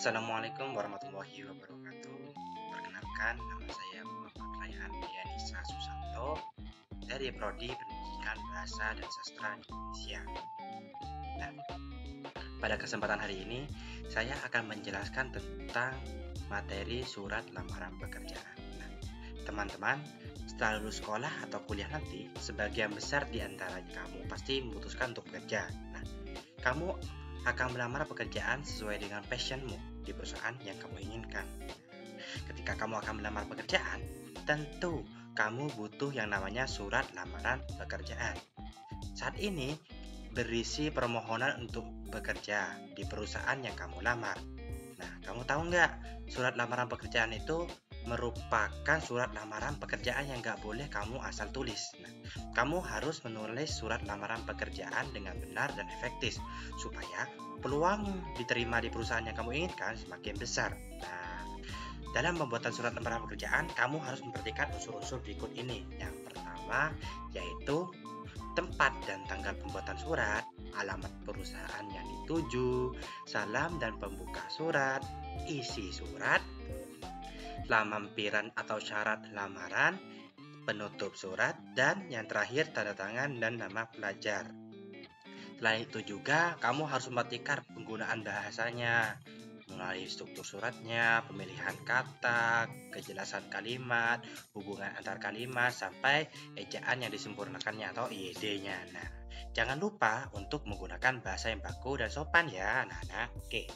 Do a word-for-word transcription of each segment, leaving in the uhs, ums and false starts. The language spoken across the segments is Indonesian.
Assalamualaikum warahmatullahi wabarakatuh. Perkenalkan, nama saya Muhammad Raihan Dianisa Susanto dari Prodi Pendidikan Bahasa dan Sastra Indonesia. Nah, pada kesempatan hari ini saya akan menjelaskan tentang materi surat lamaran pekerjaan. Nah, teman-teman, setelah lulus sekolah atau kuliah nanti, sebagian besar di antara kamu pasti memutuskan untuk bekerja. Nah, kamu akan melamar pekerjaan sesuai dengan passionmu di perusahaan yang kamu inginkan. Ketika kamu akan melamar pekerjaan, tentu kamu butuh yang namanya surat lamaran pekerjaan. Saat ini berisi permohonan untuk bekerja di perusahaan yang kamu lamar. Nah, kamu tahu nggak, surat lamaran pekerjaan itu merupakan surat lamaran pekerjaan yang nggak boleh kamu asal tulis. Nah, kamu harus menulis surat lamaran pekerjaan dengan benar dan efektif supaya peluang diterima di perusahaan yang kamu inginkan semakin besar. Nah, dalam pembuatan surat lamaran pekerjaan, kamu harus memperhatikan unsur-unsur berikut ini. Yang pertama yaitu tempat dan tanggal pembuatan surat, alamat perusahaan yang dituju, salam dan pembuka surat, isi surat, lampiran atau syarat lamaran, penutup surat, dan yang terakhir tanda tangan dan nama pelajar. Selain itu juga kamu harus memperhatikan penggunaan bahasanya, mulai struktur suratnya, pemilihan kata, kejelasan kalimat, hubungan antar kalimat, sampai ejaan yang disempurnakannya atau I E D-nya. Nah, jangan lupa untuk menggunakan bahasa yang baku dan sopan ya anak-anak. Oke.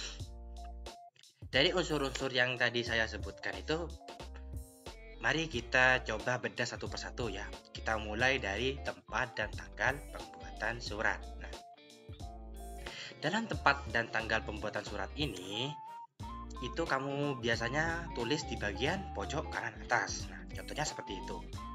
Dari unsur-unsur yang tadi saya sebutkan itu, mari kita coba bedah satu persatu ya. Kita mulai dari tempat dan tanggal pembuatan surat. Nah, dalam tempat dan tanggal pembuatan surat ini, itu kamu biasanya tulis di bagian pojok kanan atas. Nah, contohnya seperti itu.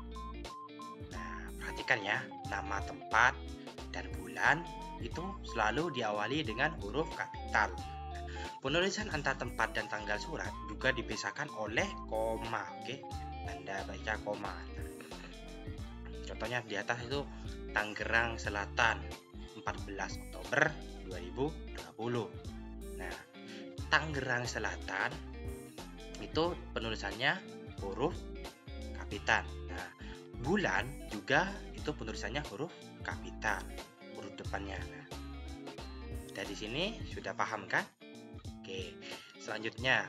Nah, perhatikan ya, nama tempat dan bulan itu selalu diawali dengan huruf kapital. Penulisan antar tempat dan tanggal surat juga dipisahkan oleh koma. Oke, Anda baca koma. Nah, contohnya di atas itu Tangerang Selatan, empat belas Oktober dua ribu dua puluh. Nah, Tangerang Selatan itu penulisannya huruf kapital. Nah, bulan juga itu penulisannya huruf kapital, huruf depannya. Nah, dari sini sudah paham kan? Oke, selanjutnya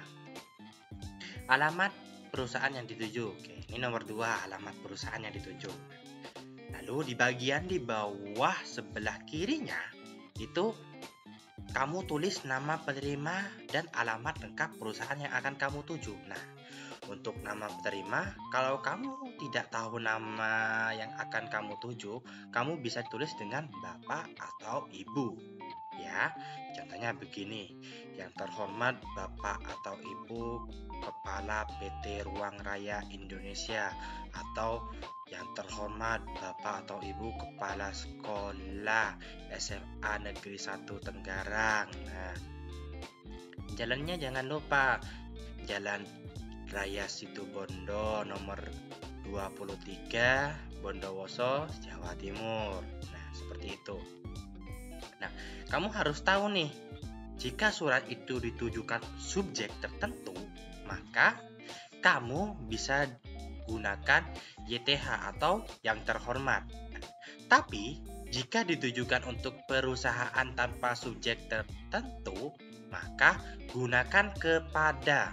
alamat perusahaan yang dituju. Oke, ini nomor dua, alamat perusahaan yang dituju. Lalu di bagian di bawah sebelah kirinya itu kamu tulis nama penerima dan alamat lengkap perusahaan yang akan kamu tuju. Nah, untuk nama penerima, kalau kamu tidak tahu nama yang akan kamu tuju, kamu bisa tulis dengan Bapak atau Ibu. Ya, contohnya begini. Yang terhormat Bapak atau Ibu Kepala P T Ruang Raya Indonesia, atau yang terhormat Bapak atau Ibu Kepala Sekolah S M A Negeri satu Tenggarang. Nah, jalannya jangan lupa Jalan Raya Situbondo nomor dua puluh tiga, Bondowoso, Jawa Timur. Nah, seperti itu. Nah, kamu harus tahu nih, jika surat itu ditujukan subjek tertentu, maka kamu bisa gunakan Y T H atau yang terhormat. Nah, tapi jika ditujukan untuk perusahaan tanpa subjek tertentu, maka gunakan kepada.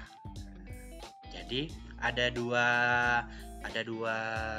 Jadi ada dua ada dua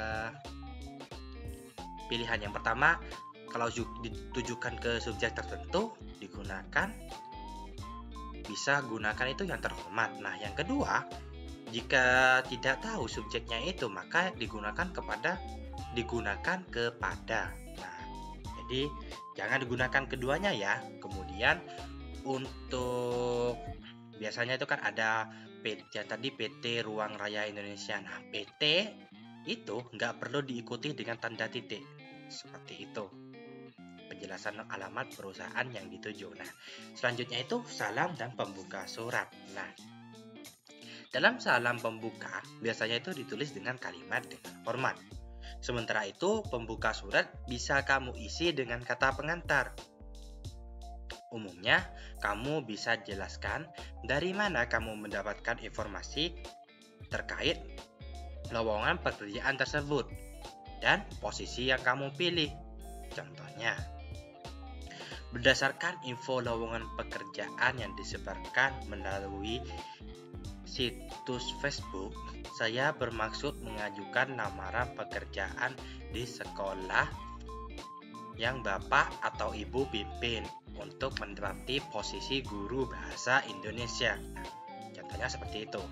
pilihan. Yang pertama, kalau ditujukan ke subjek tertentu, digunakan bisa gunakan itu yang terhormat. Nah, yang kedua, jika tidak tahu subjeknya itu, maka digunakan kepada digunakan kepada. Nah, jadi jangan digunakan keduanya ya. Kemudian untuk biasanya itu kan ada P T, tadi P T Ruang Raya Indonesia. Nah, P T itu nggak perlu diikuti dengan tanda titik seperti itu. Penjelasan alamat perusahaan yang dituju. Nah, selanjutnya itu salam dan pembuka surat. Nah, dalam salam pembuka biasanya itu ditulis dengan kalimat dengan hormat. Sementara itu, pembuka surat bisa kamu isi dengan kata pengantar. Umumnya, kamu bisa jelaskan dari mana kamu mendapatkan informasi terkait lowongan pekerjaan tersebut dan posisi yang kamu pilih. Contohnya, berdasarkan info lowongan pekerjaan yang disebarkan melalui situs Facebook, saya bermaksud mengajukan lamaran pekerjaan di sekolah yang Bapak atau Ibu pimpin untuk menempati posisi guru bahasa Indonesia. Nah, contohnya seperti itu.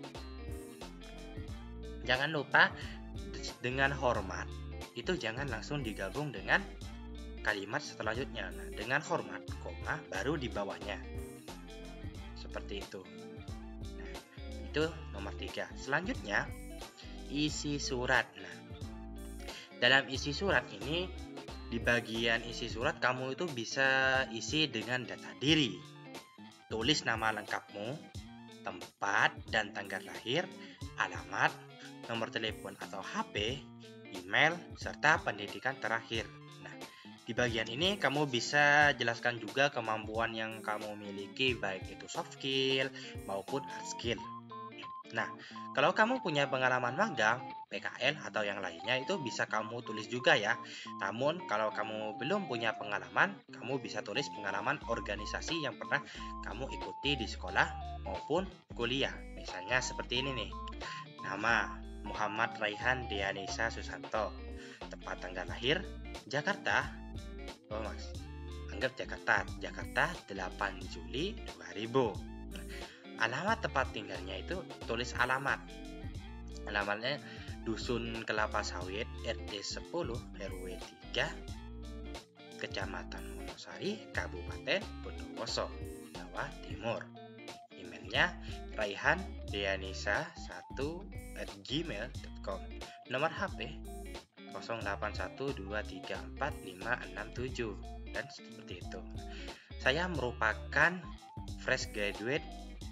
Jangan lupa dengan hormat, itu jangan langsung digabung dengan kalimat selanjutnya. Nah, dengan hormat, koma, baru di bawahnya. Seperti itu. Nah, itu nomor tiga. Selanjutnya, isi surat. Nah, dalam isi surat ini, di bagian isi surat kamu itu bisa isi dengan data diri. Tulis nama lengkapmu, tempat dan tanggal lahir, alamat, nomor telepon atau H P, email, serta pendidikan terakhir. Nah, di bagian ini kamu bisa jelaskan juga kemampuan yang kamu miliki, baik itu soft skill maupun hard skill. Nah, kalau kamu punya pengalaman magang, P K L atau yang lainnya itu bisa kamu tulis juga ya. Namun, kalau kamu belum punya pengalaman, kamu bisa tulis pengalaman organisasi yang pernah kamu ikuti di sekolah maupun kuliah. Misalnya seperti ini nih. Nama, Muhammad Raihan Dianisa Susanto. Tempat tanggal lahir, Jakarta. Oh mas, anggap Jakarta. Jakarta delapan Juli dua ribu. Alamat tempat tinggalnya itu tulis alamat. Alamatnya Dusun Kelapa Sawit R T sepuluh R W tiga Kecamatan Wonosari, Kabupaten Bondowoso, Jawa Timur. Emailnya raihan dianisa satu at gmail dot com. Nomor H P nol delapan satu dua tiga empat lima enam tujuh dan seperti itu. Saya merupakan fresh graduate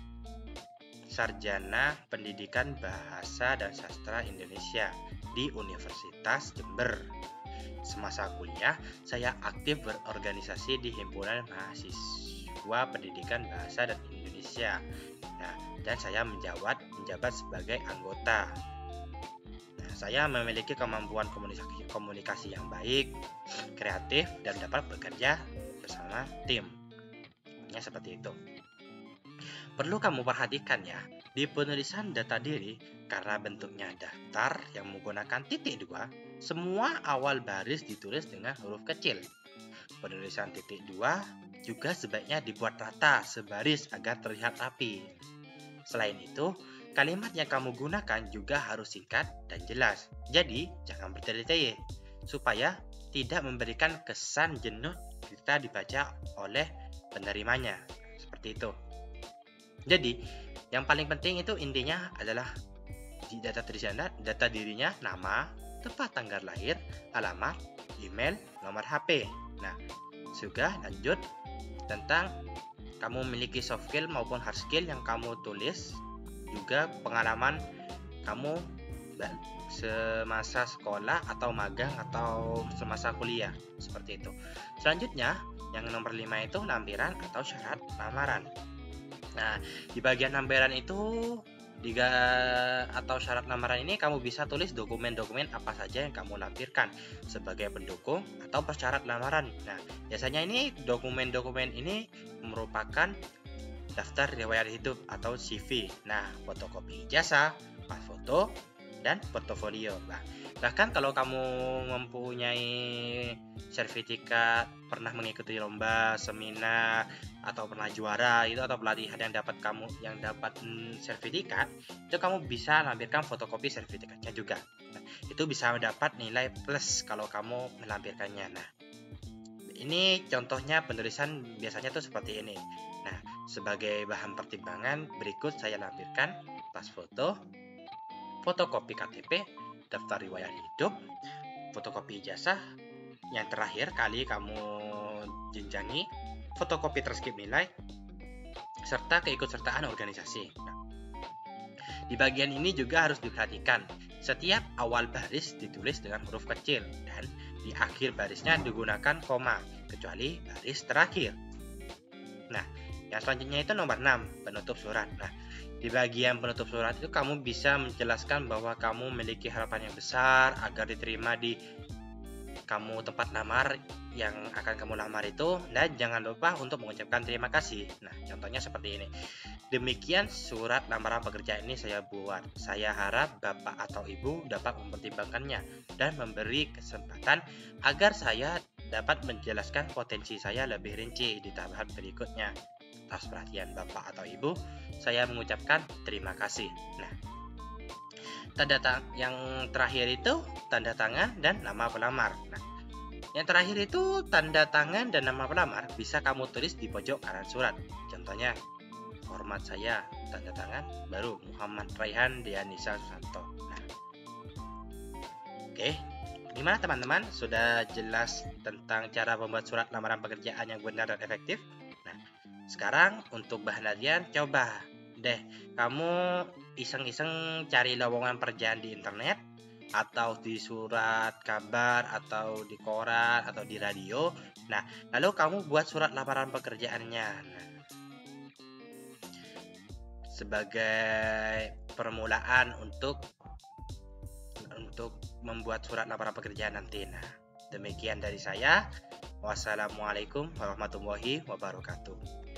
sarjana pendidikan bahasa dan sastra Indonesia di Universitas Jember. Semasa kuliah, saya aktif berorganisasi di Himpunan Mahasiswa Pendidikan Bahasa dan Indonesia. Nah, dan saya menjabat menjabat sebagai anggota. Nah, saya memiliki kemampuan komunikasi, komunikasi yang baik, kreatif, dan dapat bekerja bersama tim. Ya, seperti itu. Perlu kamu perhatikan ya, di penulisan data diri, karena bentuknya daftar yang menggunakan titik dua, semua awal baris ditulis dengan huruf kecil. Penulisan titik dua juga sebaiknya dibuat rata sebaris agar terlihat rapi. Selain itu, kalimat yang kamu gunakan juga harus singkat dan jelas. Jadi, jangan bertele-tele, supaya tidak memberikan kesan jenuh ketika dibaca oleh penerimanya. Seperti itu. Jadi, yang paling penting itu intinya adalah di data diri Anda, data dirinya, nama, tempat tanggal lahir, alamat, email, nomor H P. Nah, juga lanjut tentang kamu memiliki soft skill maupun hard skill yang kamu tulis, juga pengalaman kamu semasa sekolah atau magang atau semasa kuliah, seperti itu. Selanjutnya, yang nomor lima itu lampiran atau syarat lamaran. Nah, di bagian lampiran itu tiga atau syarat lamaran ini kamu bisa tulis dokumen-dokumen apa saja yang kamu lampirkan sebagai pendukung atau persyarat lamaran. Nah, biasanya ini dokumen-dokumen ini merupakan daftar riwayat hidup atau C V. Nah, fotokopi ijazah, pas foto, dan portofolio. Nah, bahkan kalau kamu mempunyai sertifikat pernah mengikuti lomba, seminar, atau pernah juara itu atau pelatihan yang dapat kamu yang dapat hmm, sertifikat, itu kamu bisa lampirkan fotokopi sertifikatnya juga. Nah, itu bisa mendapat nilai plus kalau kamu melampirkannya. Nah, ini contohnya penulisan biasanya tuh seperti ini. Nah, sebagai bahan pertimbangan berikut saya lampirkan pas foto, fotokopi K T P, daftar riwayat hidup, fotokopi ijazah, yang terakhir kali kamu jenjangi, fotokopi transkrip nilai, serta keikutsertaan organisasi. Nah, di bagian ini juga harus diperhatikan, setiap awal baris ditulis dengan huruf kecil dan di akhir barisnya digunakan koma, kecuali baris terakhir. Yang selanjutnya itu nomor enam, penutup surat. Nah, di bagian penutup surat itu kamu bisa menjelaskan bahwa kamu memiliki harapan yang besar agar diterima di kamu tempat lamar yang akan kamu lamar itu, dan jangan lupa untuk mengucapkan terima kasih. Nah, contohnya seperti ini. Demikian surat lamaran pekerjaan ini saya buat. Saya harap Bapak atau Ibu dapat mempertimbangkannya dan memberi kesempatan agar saya dapat menjelaskan potensi saya lebih rinci di tahap berikutnya. Atas perhatian Bapak atau Ibu, saya mengucapkan terima kasih. Nah, tanda tangan yang terakhir itu tanda tangan dan nama pelamar. Nah, yang terakhir itu tanda tangan dan nama pelamar bisa kamu tulis di pojok kanan surat. Contohnya, format saya tanda tangan baru Muhammad Raihan Dianisa Susanto. Nah, oke, gimana teman-teman? Sudah jelas tentang cara membuat surat lamaran pekerjaan yang benar dan efektif? Nah, sekarang untuk bahan latihan, coba deh kamu iseng-iseng cari lowongan pekerjaan di internet atau di surat kabar atau di koran atau di radio. Nah, lalu kamu buat surat lamaran pekerjaannya. Nah, sebagai permulaan untuk untuk membuat surat lamaran pekerjaan nanti. Nah, demikian dari saya. Wassalamualaikum warahmatullahi wabarakatuh.